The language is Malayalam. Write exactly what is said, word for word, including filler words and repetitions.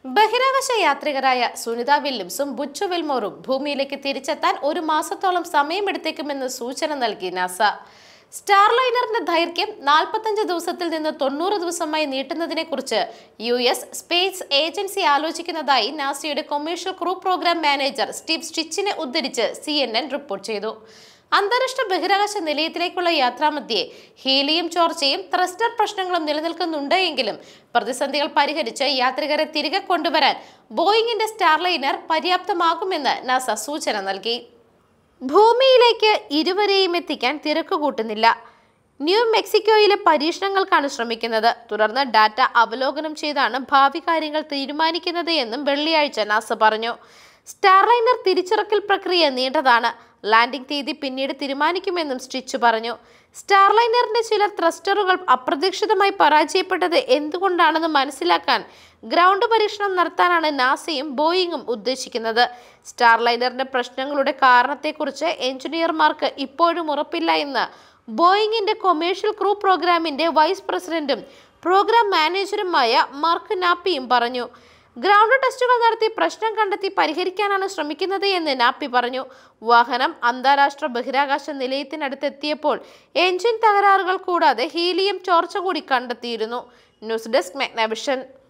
ബഹിരാകാശ യാത്രികരായ സുനിത വില്യംസും ബുച്ചു വിൽമോറും ഭൂമിയിലേക്ക് തിരിച്ചെത്താൻ ഒരു മാസത്തോളം സമയമെടുത്തേക്കുമെന്ന് സൂചന നൽകി നാസ. സ്റ്റാർലൈനറിന്റെ ദൈർഘ്യം നാൽപ്പത്തഞ്ച് ദിവസത്തിൽ നിന്ന് തൊണ്ണൂറ് ദിവസമായി നീട്ടുന്നതിനെക്കുറിച്ച് യു എസ് സ്പേസ് ഏജൻസി ആലോചിക്കുന്നതായി നാസയുടെ commercial crew program manager Steve സ്റ്റിച്ചിനെ ഉദ്ധരിച്ച് സി എൻ എൻ റിപ്പോർട്ട് ചെയ്തു. അന്താരാഷ്ട്ര ബഹിരാകാശ നിലയത്തിലേക്കുള്ള യാത്രാമധ്യേ ഹീലിയം ചോർച്ചയും ത്രസ്റ്റർ പ്രശ്നങ്ങളും നിലനിൽക്കുന്നുണ്ട് എങ്കിലും പ്രതിസന്ധികൾ പരിഹരിച്ച് യാത്രികരെ തിരികെ കൊണ്ടുവരാൻ ബോയിങ്ങിന്റെ സ്റ്റാർലൈനർ പര്യാപ്തമാകുമെന്ന് നാസ സൂചന നൽകി. ഭൂമിയിലേക്ക് ഇരുവരെയും എത്തിക്കാൻ തിരക്ക് കൂട്ടുന്നില്ല. ന്യൂ മെക്സിക്കോയിലെ പരീക്ഷണങ്ങൾക്കാണ് ശ്രമിക്കുന്നത്. തുടർന്ന് ഡാറ്റ അവലോകനം ചെയ്താണ് ഭാവി കാര്യങ്ങൾ തീരുമാനിക്കുന്നത് എന്നും വെള്ളിയാഴ്ച നാസ പറഞ്ഞു. സ്റ്റാർലൈനർ തിരിച്ചിറക്കൽ പ്രക്രിയ നീണ്ടതാണ്. ലാൻഡിംഗ് തീയതി പിന്നീട് തീരുമാനിക്കുമെന്നും സ്റ്റിച്ച് പറഞ്ഞു. സ്റ്റാർലൈനറിന്റെ ചില ത്രസ്റ്ററുകൾ അപ്രതീക്ഷിതമായി പരാജയപ്പെട്ടത് എന്തുകൊണ്ടാണെന്ന് മനസ്സിലാക്കാൻ ഗ്രൗണ്ട് പരീക്ഷണം നടത്താനാണ് നാസയും ബോയിങ്ങും ഉദ്ദേശിക്കുന്നത്. സ്റ്റാർലൈനറിന്റെ പ്രശ്നങ്ങളുടെ കാരണത്തെക്കുറിച്ച് എഞ്ചിനീയർമാർക്ക് ഇപ്പോഴും ഉറപ്പില്ല എന്ന് ബോയിങ്ങിന്റെ കൊമേഴ്ഷ്യൽ ക്രൂ പ്രോഗ്രാമിന്റെ വൈസ് പ്രസിഡന്റും പ്രോഗ്രാം മാനേജറുമായ മാർക്ക് നാപ്പിയും പറഞ്ഞു. ഗ്രൗണ്ട് ടെസ്റ്റുകൾ നടത്തി പ്രശ്നം കണ്ടെത്തി പരിഹരിക്കാനാണ് ശ്രമിക്കുന്നത് എന്ന് നാപ്പി പറഞ്ഞു. വാഹനം അന്താരാഷ്ട്ര ബഹിരാകാശ നിലയത്തിനടുത്തെത്തിയപ്പോൾ എഞ്ചിൻ തകരാറുകൾ കൂടാതെ ഹീലിയം ചോർച്ച കൂടി കണ്ടെത്തിയിരുന്നു. News desk മെഗ്നവിഷൻ.